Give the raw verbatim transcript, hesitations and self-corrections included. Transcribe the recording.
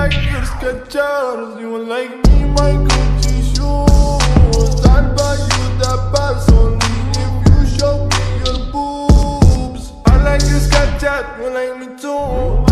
like your Skechers, you like me my Gucci shoes. I'll buy you the best only if you show me your boobs. I like your Skechers, you like me too.